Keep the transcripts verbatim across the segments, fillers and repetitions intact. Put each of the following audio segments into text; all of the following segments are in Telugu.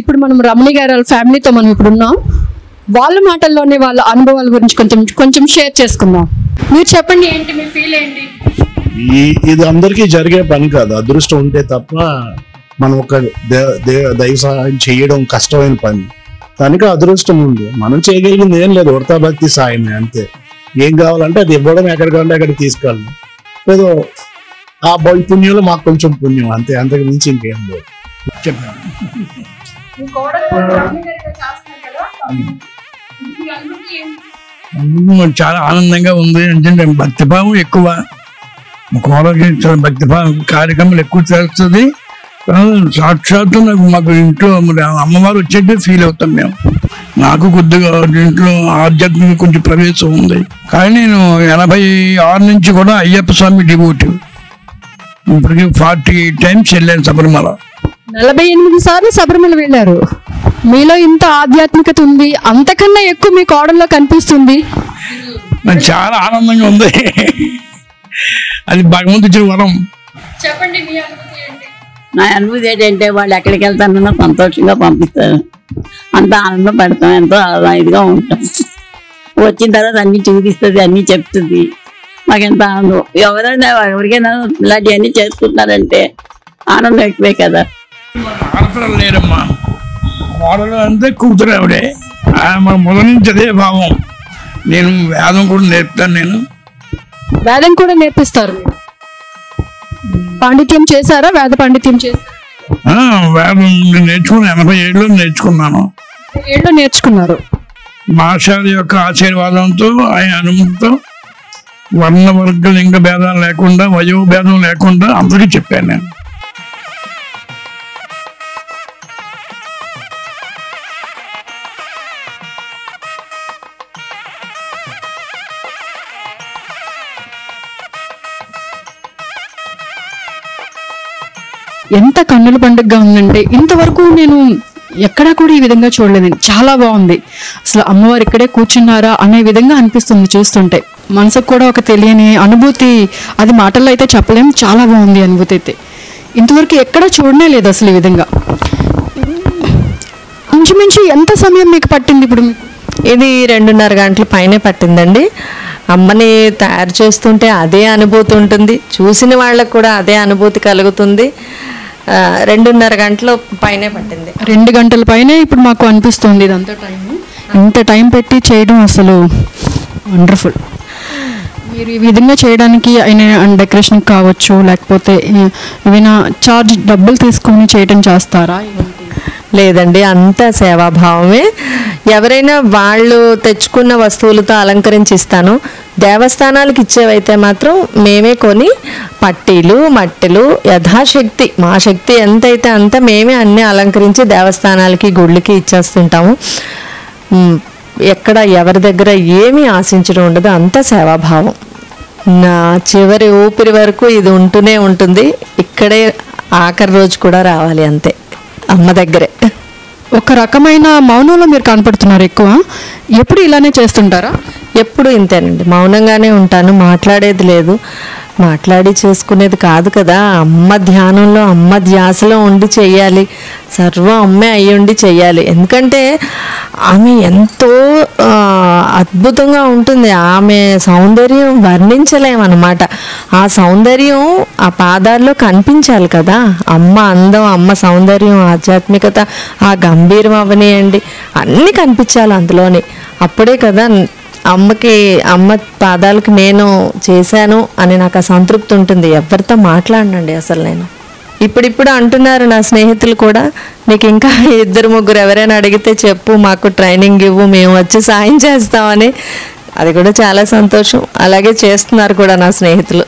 ఇప్పుడు మనం రమణి గారి వాళ్ళ ఫ్యామిలీతో మనం ఇప్పుడు ఉన్నాం. వాళ్ళ మాటల్లోనే వాళ్ళ అనుభవాల గురించి కొంచెం కొంచెం షేర్ చేసుకుందాం. మీరు చెప్పండి, ఏంటి మీ ఫీల్ ఏంటి? ఈ ఇది అందరికీ జరిగే పని కాదు, అదృష్టం ఉంటే తప్ప మనం ఒక దైవ సహాయం చేయడం కష్టమైన పని. దానికి అదృష్టం ఉంది. మనం చేయగలిగింది ఏం లేదు, ఉడతా భక్తి సాయమే అంతే. ఏం కావాలంటే అది ఇవ్వడం, ఎక్కడ కావాలంటే అక్కడికి తీసుకెళ్ళడం. ఏదో ఆ పుణ్యంలో మాకు కొంచెం పుణ్యం అంతే, అంతకు మించి ఇంకేం లేదు. చెప్పండి. చాలా ఆనందంగా ఉంది. ఎందుకంటే భక్తిభావం ఎక్కువ, కోడలికి చాలా భక్తిభావం, కార్యక్రమాలు ఎక్కువ చేస్తుంది. సాక్షాత్తు నాకు మాకు ఇంట్లో అమ్మవారు వచ్చేట్టు ఫీల్ అవుతాం మేము. నాకు కొద్దిగా ఇంట్లో ఆధ్యాత్మిక కొంచెం ప్రవేశం ఉంది. కానీ నేను ఎనభై ఆరు నుంచి కూడా అయ్యప్ప స్వామి డివోటివ్. ఇప్పటికి ఫార్టీ ఎయిట్ టైమ్స్ వెళ్ళాను శబరిమల. నలభై ఎనిమిది సార్లు శబరిమల వెళ్ళారు. మీలో ఇంత ఆధ్యాత్మికత ఉంది, అంతకన్నా ఎక్కువ మీ కోడల్లో కనిపిస్తుంది. నాకు చాలా ఆనందంగా ఉంది. అది భగవంతుడి ఇచ్చిన వరం. చెప్పండి మీ అనుభూతి ఏంటి? నా అనుభూతి ఏంటంటే వాళ్ళు ఎక్కడికి వెళ్తానన్నా సంతోషంగా పంపిస్తారు. అంత ఆనందం పెడతాం, ఎంతో ఇదిగా ఉంటాం. వచ్చిన తర్వాత అన్ని చూపిస్తుంది, అన్ని చెప్తుంది. మాకెంత ఆనందం. ఎవరైనా ఎవరికైనా ఇలాంటివన్నీ చేసుకుంటున్నారంటే ఆనందం ఎక్కువే కదా. ఆడపిల్లలు లేరమ్మా, కోడలు అంతే కూతురు ఆవిడే. మన మొదటి నుంచి అదే భావం. నేను వేదం కూడా నేర్పుతాను. నేను వేదం కూడా నేర్పిస్తారు. పాండిత్యం చేశారా? వేద పాండిత్యం చేశారా? వేదం నేర్చుకున్నాను, ఎనభై ఏడులో నేర్చుకున్నాను. ఏళ్ళు నేర్చుకున్నారు. మాస్టర్ యొక్క ఆశీర్వాదంతో, ఆయన అనుమతితో వర్ణ వర్గ లింగ భేదాలు లేకుండా, వయో భేదం లేకుండా అందరికీ చెప్పాను నేను. ఎంత కన్నుల పండుగగా ఉందంటే ఇంతవరకు నేను ఎక్కడా కూడా ఈ విధంగా చూడలేదండి. చాలా బాగుంది. అసలు అమ్మవారు ఇక్కడే కూర్చున్నారా అనే విధంగా అనిపిస్తుంది చూస్తుంటే. మనసుకు కూడా ఒక తెలియని అనుభూతి, అది మాటల్లో అయితే చెప్పలేం. చాలా బాగుంది అనుభూతి అయితే. ఇంతవరకు ఎక్కడా చూడనే లేదు అసలు ఈ విధంగా. ఇంచుమించు ఎంత సమయం మీకు పట్టింది ఇప్పుడు? ఇది రెండున్నర గంటల పైనే పట్టిందండి. అమ్మని తయారు చేస్తుంటే అదే అనుభూతి ఉంటుంది, చూసిన వాళ్ళకు కూడా అదే అనుభూతి కలుగుతుంది. రెండున్నర గంటల పైనే పట్టింది. రెండు గంటల పైనే ఇప్పుడు మాకు అనిపిస్తుంది. ఇదంతా టైం, ఇంత టైం పెట్టి చేయడం అసలు వండర్ఫుల్. మీరు ఈ విధంగా చేయడానికి అయిన డెకరేషన్ కావచ్చు, లేకపోతే ఏమైనా చార్జ్ డబ్బులు తీసుకొని చేయడం చేస్తారా? లేదండి, అంతా సేవాభావమే. ఎవరైనా వాళ్ళు తెచ్చుకున్న వస్తువులతో అలంకరించి ఇస్తాను. దేవస్థానాలకు ఇచ్చేవైతే మాత్రం మేమే కొని పట్టీలు మట్టెలు యథాశక్తి, మా శక్తి ఎంతైతే అంత మేమే అన్నీ అలంకరించి దేవస్థానాలకి గుళ్ళకి ఇచ్చేస్తుంటాము. ఎక్కడ ఎవరి దగ్గర ఏమీ ఆశించడం ఉండదు, అంతా సేవాభావం. నా చివరి ఊపిరి వరకు ఇది ఉంటూనే ఉంటుంది. ఇక్కడే ఆఖరి రోజు కూడా రావాలి అంతే, అమ్మ దగ్గరే. ఒక రకమైన మౌనంలో మీరు కనపడుతున్నారు ఎక్కువ. ఎప్పుడు ఇలానే చేస్తుంటారా? ఎప్పుడు ఇంతేనండి, మౌనంగానే ఉంటాను, మాట్లాడేది లేదు. మాట్లాడి చేసుకునేది కాదు కదా. అమ్మ ధ్యానంలో, అమ్మ ధ్యాసలో ఉండి చెయ్యాలి, సర్వం అమ్మే అయ్యి ఉండి చెయ్యాలి. ఎందుకంటే ఆమె ఎంతో అద్భుతంగా ఉంటుంది. ఆమె సౌందర్యం వర్ణించలేమన్నమాట. ఆ సౌందర్యం ఆ పాదాల్లో కనిపించాలి కదా. అమ్మ అందం, అమ్మ సౌందర్యం, ఆధ్యాత్మికత, ఆ గంభీరం అవనియండి, అన్నీ కనిపించాలి అందులోని. అప్పుడే కదా అమ్మకి, అమ్మ పాదాలకు నేను చేశాను అని నాకు ఆ సంతృప్తి ఉంటుంది. ఎవరితో మాట్లాడనండి అసలు నేను. ఇప్పుడిప్పుడు అంటున్నారు నా స్నేహితులు కూడా, నీకు ఇంకా ఇద్దరు ముగ్గురు ఎవరైనా అడిగితే చెప్పు, మాకు ట్రైనింగ్ ఇవ్వు, మేము వచ్చి సాయం చేస్తామని. అది కూడా చాలా సంతోషం. అలాగే చేస్తున్నారు కూడా నా స్నేహితులు.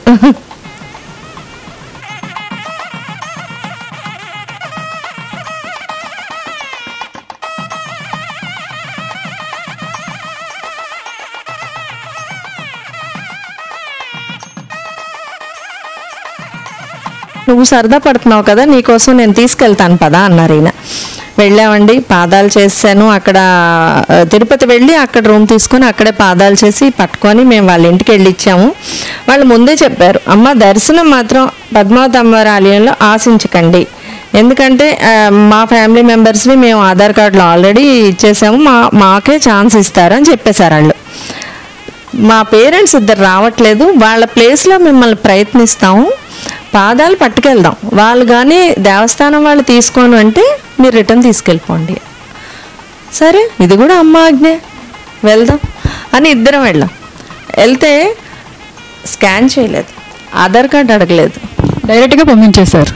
నువ్వు సరదా పడుతున్నావు కదా, నీకోసం నేను తీసుకెళ్తాను పదా అన్నారు ఈయన. వెళ్ళామండి, పాదాలు చేశాను. అక్కడ తిరుపతి వెళ్ళి అక్కడ రూమ్ తీసుకొని అక్కడే పాదాలు చేసి పట్టుకొని మేము వాళ్ళ ఇంటికి వెళ్ళి ఇచ్చాము. వాళ్ళు ముందే చెప్పారు, అమ్మ దర్శనం మాత్రం పద్మావతి అమ్మవారి ఆలయంలో ఆశించకండి, ఎందుకంటే ఆ, మా ఫ్యామిలీ మెంబర్స్ని మేము ఆధార్ కార్డులో ఆల్రెడీ ఇచ్చేసాము, మా మాకే ఛాన్స్ ఇస్తారని చెప్పేశారు వాళ్ళు. మా పేరెంట్స్ ఇద్దరు రావట్లేదు, వాళ్ళ ప్లేస్లో మిమ్మల్ని ప్రయత్నిస్తాము, పాదాలు పట్టుకెళ్దాం, వాళ్ళు కానీ దేవస్థానం వాళ్ళు తీసుకోను అంటే మీరు రిటర్న్ తీసుకెళ్ళిపోండి. సరే ఇది కూడా అమ్మ ఆజ్ఞే, వెళ్దాం అని ఇద్దరం వెళ్ళాం. వెళ్తే స్కాన్ చేయలేదు, ఆధార్ కార్డు అడగలేదు, డైరెక్ట్గా పంపించేశారు.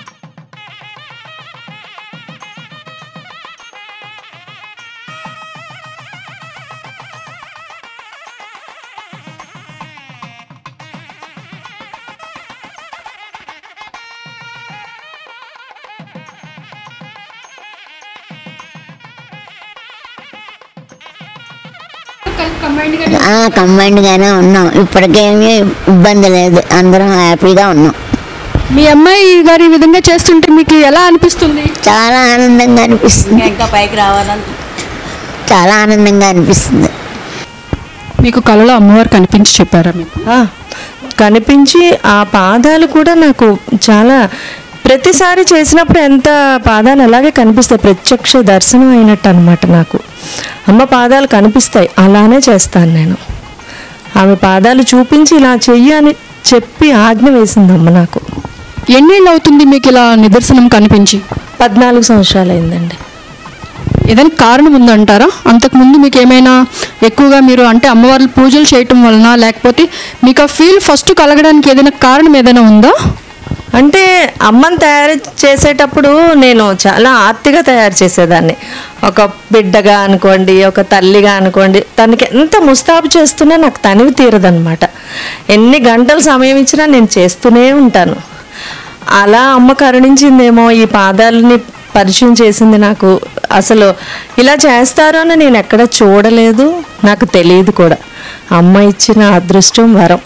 కంబైన్డ్గానే ఉన్నాం, ఇప్పటికేమీ ఇబ్బంది లేదు, అందరం హ్యాపీగా ఉన్నాం. మీ అమ్మాయి గారు ఈ విధంగా చేస్తుంటే మీకు ఎలా అనిపిస్తుంది? చాలా ఆనందంగా అనిపిస్తుంది, ఇంకా పైకి రావాలని చాలా ఆనందంగా అనిపిస్తుంది. మీకు కళలో అమ్మవారు కనిపించి చెప్పారా మీకు? ఆ, కనిపించి ఆ పాదాలు కూడా నాకు చాలా, ప్రతిసారి చేసినప్పుడు ఎంత పాదాలు అలాగే కనిపిస్తాయి, ప్రత్యక్ష దర్శనం అయినట్టు అనమాట. నాకు అమ్మ పాదాలు కనిపిస్తాయి, అలానే చేస్తాను నేను. ఆమె పాదాలు చూపించి ఇలా చెయ్యి అని చెప్పి ఆజ్ఞ వేసింది అమ్మ నాకు. ఎన్నేళ్ళు అవుతుంది మీకు ఇలా నిదర్శనం కనిపించి? పద్నాలుగు సంవత్సరాలు అయిందండి. ఏదైనా కారణం ఉందంటారా? అంతకుముందు మీకు ఏమైనా ఎక్కువగా మీరు అంటే అమ్మవార్లు పూజలు చేయటం వలన, లేకపోతే మీకు ఆ ఫీల్ ఫస్ట్ కలగడానికి ఏదైనా కారణం ఏదైనా ఉందా? అంటే అమ్మని తయారు చేసేటప్పుడు నేను చాలా ఆర్తిగా తయారు చేసేదాన్ని. ఒక బిడ్డగా అనుకోండి, ఒక తల్లిగా అనుకోండి, తనకి ఎంత ముస్తాబు చేస్తున్నా నాకు తనివి తీరదనమాట. ఎన్ని గంటలు సమయం ఇచ్చినా నేను చేస్తూనే ఉంటాను. అలా అమ్మ కరుణించిందేమో, ఈ పాదాలని పరిచయం చేసింది నాకు. అసలు ఇలా చేస్తారు అని నేను ఎక్కడ చూడలేదు, నాకు తెలియదు కూడా. అమ్మ ఇచ్చిన అదృష్టం, వరం.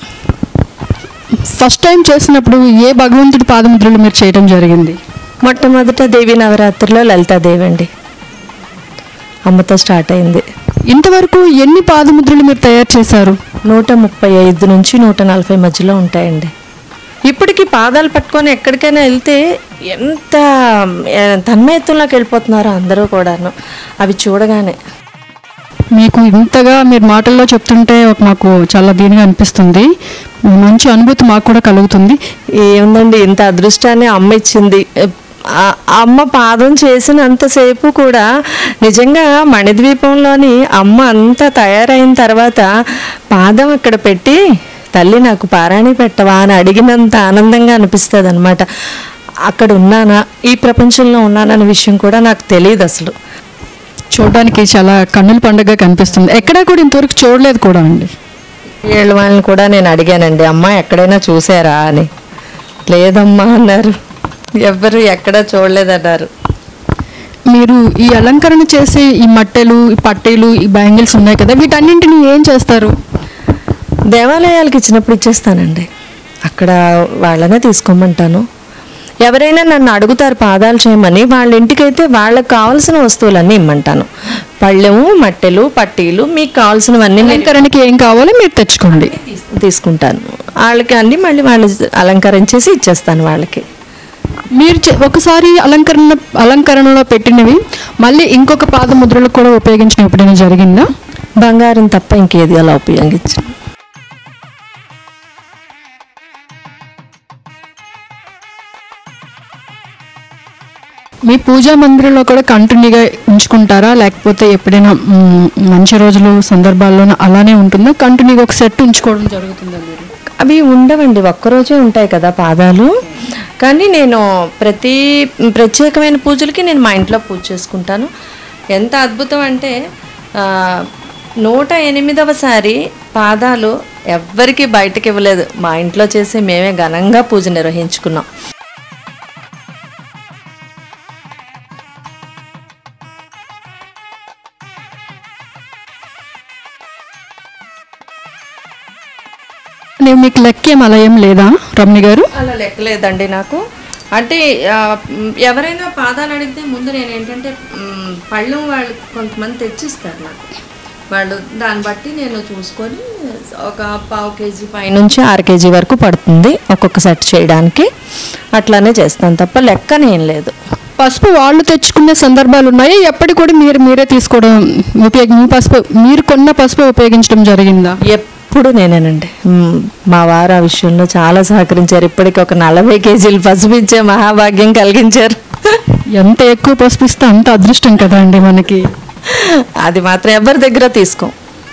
ఫస్ట్ టైం చేసినప్పుడు ఏ భగవంతుడి పాదముద్రలు మీరు చేయడం జరిగింది? మొట్టమొదట దేవి నవరాత్రిలో లలితాదేవి అండి, అమ్మతో స్టార్ట్ అయింది. ఇంతవరకు ఎన్ని పాదముద్రలు మీరు తయారు చేశారు? నూట ముప్పై ఐదు నుంచి నూట నలభై మధ్యలో ఉంటాయండి. ఇప్పటికీ పాదాలు పట్టుకొని ఎక్కడికైనా వెళ్తే ఎంత ఏ, తన్మయత్వంలోకి వెళ్ళిపోతున్నారో అందరూ కూడాను అవి చూడగానే. మీకు ఇంతగా మీరు మాటల్లో చెప్తుంటే ఒక మాకు చాలా దీనిగా అనిపిస్తుంది, మంచి అనుభూతి మాకు కూడా కలుగుతుంది. ఏముందండి, ఇంత అదృష్టాన్ని అమ్మ ఇచ్చింది. ఆ అమ్మ పాదం చేసినంతసేపు కూడా నిజంగా మణిద్వీపంలోని అమ్మ అంతా తయారైన తర్వాత పాదం అక్కడ పెట్టి, తల్లి నాకు పారాణి పెట్టవా అని అడిగినంత ఆనందంగా అనిపిస్తుంది అనమాట. అక్కడ ఉన్నానా, ఈ ప్రపంచంలో ఉన్నానన్న విషయం కూడా నాకు తెలియదు అసలు. చూడడానికి చాలా కన్నుల పండుగ కనిపిస్తుంది. ఎక్కడా కూడా ఇంతవరకు చూడలేదు కూడా అండి. ఏళ్ళ వాళ్ళని కూడా నేను అడిగానండి, అమ్మ ఎక్కడైనా చూసారా అని. లేదమ్మా అన్నారు, ఎవ్వరు ఎక్కడా చూడలేదన్నారు. మీరు ఈ అలంకరణ చేసే ఈ మట్టెలు, ఈ పట్టీలు, ఈ బ్యాంగిల్స్ ఉన్నాయి కదా, వీటన్నింటిని ఏం చేస్తారు? దేవాలయాలకు ఇచ్చినప్పుడు ఇచ్చేస్తానండి, అక్కడ వాళ్ళనే తీసుకోమంటాను. ఎవరైనా నన్ను అడుగుతారు పాదాలు చేయమని, వాళ్ళ ఇంటికైతే వాళ్ళకి కావాల్సిన వస్తువులన్నీ ఇమ్మంటాను. పళ్ళెము, మట్టెలు, పట్టీలు, మీకు కావాల్సినవన్నీ అలంకరణకి ఏం కావాలో మీరు తెచ్చుకోండి, తీసుకుంటాను. వాళ్ళకి అన్నీ మళ్ళీ వాళ్ళు అలంకరించేసి ఇచ్చేస్తాను వాళ్ళకి. మీరు చే- ఒకసారి అలంకరణ అలంకరణలో పెట్టినవి మళ్ళీ ఇంకొక పాదముద్రలు కూడా ఉపయోగించడం ఎప్పుడైనా జరిగిందా? బంగారం తప్ప ఇంకేది అలా ఉపయోగించను. మీ పూజా మందిరంలో కూడా కంటిన్యూగా ఉంచుకుంటారా, లేకపోతే ఎప్పుడైనా మ్, మంచి రోజులు సందర్భాల్లోనూ అలానే ఉంటుందా? కంటిన్యూగా ఒక సెట్ ఉంచుకోవడం జరుగుతుందా మీరు? అవి ఉండవండి, ఒక్కరోజే ఉంటాయి కదా పాదాలు. కానీ నేను ప్రతి ప్రత్యేకమైన పూజలకి నేను మా ఇంట్లో పూజ చేసుకుంటాను. ఎంత అద్భుతం అంటే ఆ, నూట ఎనిమిదవసారి పాదాలు ఎవ్వరికి బయటకి ఇవ్వలేదు, మా ఇంట్లో చేసి మేమే ఘనంగా పూజ నిర్వహించుకున్నాం. నేను మీకు లెక్కేం అలా ఏం లేదా రమణి గారు? అలా లెక్కలేదండి నాకు. అంటే ఆ, మ్, ఎవరైనా పాదాలు అడిగితే ముందు నేను ఏంటంటే మ్, పళ్ళెం వాళ్ళు కొంతమంది తెచ్చిస్తారు నాకు. వాళ్ళు దాన్ని బట్టి నేను చూసుకొని ఒక పావు కేజీ పైనుంచి ఆరు కేజీ వరకు పడుతుంది ఒక్కొక్క సెట్ చేయడానికి. అట్లానే చేస్తాను తప్ప లెక్కనేం లేదు. పసుపు వాళ్ళు తెచ్చుకునే సందర్భాలు ఉన్నాయి, ఎప్పటి కూడా మీరు మీరే తీసుకోవడం ఉపయోగ మీ పసుపు మీరు కొన్న పసుపు ఉపయోగించడం జరిగిందా? ఎప్పుడు నేనేనండి. మ్, మా వారు ఆ విషయంలో చాలా సహకరించారు. ఇప్పటికి ఒక నలభై కేజీలు పసుపు ఇచ్చే మహాభాగ్యం కలిగించారు. ఎంత ఎక్కువ పసుపు ఇస్తే అంత అదృష్టం కదా అండి మనకి. అది మాత్రం ఎవరి దగ్గర తీసుకోం.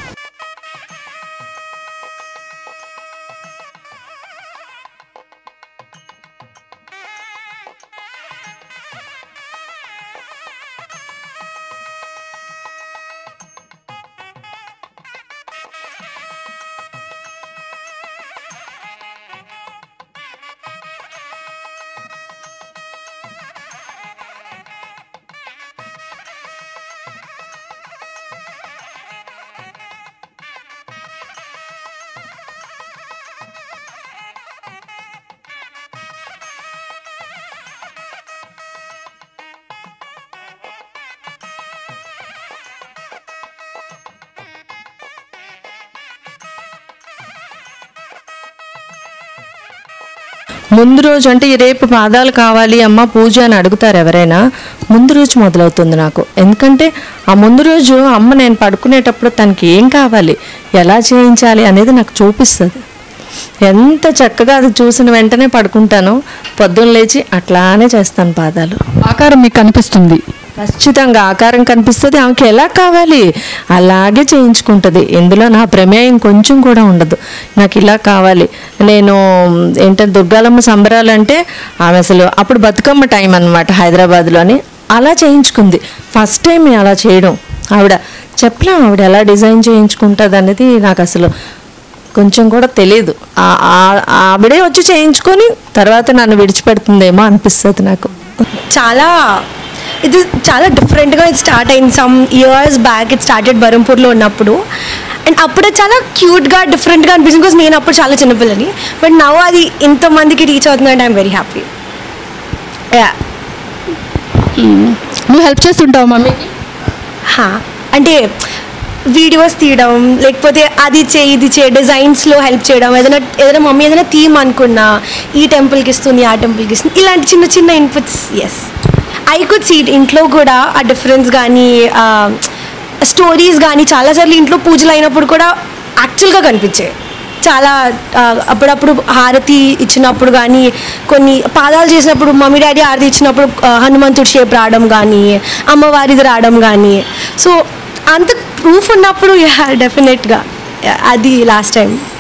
ముందు రోజు అంటే ఈ రేపు పాదాలు కావాలి అమ్మ పూజ అని అడుగుతారు ఎవరైనా, ముందు రోజు మొదలవుతుంది నాకు. ఎందుకంటే ఆ ముందు రోజు అమ్మ నేను పడుకునేటప్పుడు తనకి ఏం కావాలి, ఎలా చేయించాలి అనేది నాకు చూపిస్తుంది. ఎంత చక్కగా అది చూసిన వెంటనే పడుకుంటాను. పొద్దున్న లేచి అట్లానే చేస్తాను పాదాలు. ఆకారం మీకు కనిపిస్తుంది, ఖచ్చితంగా ఆకారం కనిపిస్తుంది. ఆమెకి ఎలా కావాలి అలాగే చేయించుకుంటుంది. ఇందులో నా ప్రమేయం కొంచెం కూడా ఉండదు. నాకు ఇలా కావాలి, నేను ఏంటంటే దుర్గాలమ్మ సంబరాలు అంటే ఆమె అసలు అప్పుడు బతుకమ్మ టైం అన్నమాట హైదరాబాద్లోని, అలా చేయించుకుంది. ఫస్ట్ టైం అలా చేయడం. ఆవిడ చెప్పలేం ఆవిడ ఎలా డిజైన్ చేయించుకుంటుంది అనేది నాకు అసలు కొంచెం కూడా తెలియదు. ఆవిడే వచ్చి చేయించుకొని తర్వాత నన్ను విడిచిపెడుతుందేమో అనిపిస్తుంది నాకు. చాలా ఇది చాలా డిఫరెంట్గా ఇది స్టార్ట్ అయింది. Some years back it started బరంపూర్లో ఉన్నప్పుడు. అండ్ అప్పుడే చాలా క్యూట్గా డిఫరెంట్గా అనిపించింది, బికాస్ నేను అప్పుడు చాలా చిన్నపిల్లని. బట్ నవ్ అది ఇంతమందికి రీచ్ అవుతుందంటే ఐఎమ్ వెరీ హ్యాపీ. యా, నువ్వు హెల్ప్ చేస్తుంటావు మమ్మీకి? అంటే వీడియోస్ తీయడం, లేకపోతే అది చే ఇది చే డిజైన్స్లో హెల్ప్ చేయడం, ఏదైనా ఏదైనా మమ్మీ ఏదైనా థీమ్ అనుకున్నా ఈ టెంపుల్కి ఇస్తుంది ఆ టెంపుల్కి ఇస్తుంది, ఇలాంటి చిన్న చిన్న inputs. Yes, I could see ఇంట్లో కూడా ఆ డిఫరెన్స్ కానీ స్టోరీస్ కానీ చాలాసార్లు ఇంట్లో పూజలు అయినప్పుడు కూడా యాక్చువల్గా కనిపించాయి. చాలా అప్పుడప్పుడు హారతి ఇచ్చినప్పుడు కానీ, కొన్ని పాదాలు చేసినప్పుడు మమ్మీ డాడీ హారతి ఇచ్చినప్పుడు హనుమంతుడి షేప్ రావడం కానీ, అమ్మవారిది రావడం కానీ, సో అంత ప్రూఫ్ ఉన్నప్పుడు యా డెఫినెట్గా అది లాస్ట్ టైం